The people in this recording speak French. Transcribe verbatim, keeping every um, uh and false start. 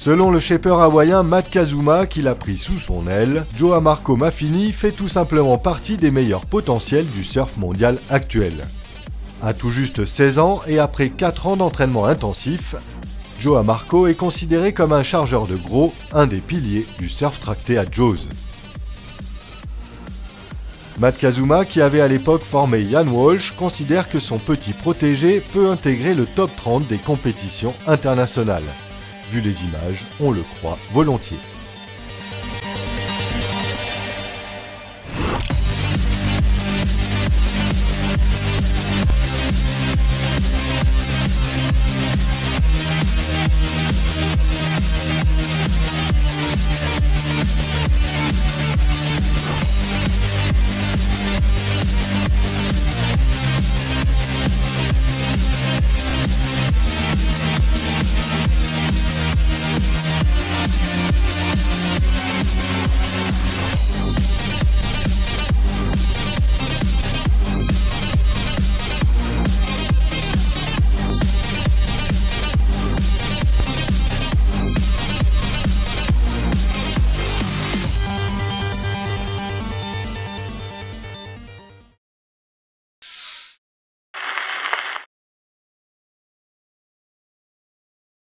Selon le shaper hawaïen Matt Kazuma, qu'il a pris sous son aile, Joao Marco Maffini fait tout simplement partie des meilleurs potentiels du surf mondial actuel. À tout juste seize ans et après quatre ans d'entraînement intensif, Joao Marco est considéré comme un chargeur de gros, un des piliers du surf tracté à Jaws. Matt Kazuma, qui avait à l'époque formé Ian Walsh, considère que son petit protégé peut intégrer le top trente des compétitions internationales. Vu les images, on le croit volontiers.